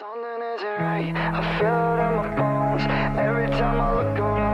Something isn't right, I feel it in my bones. Every time I look around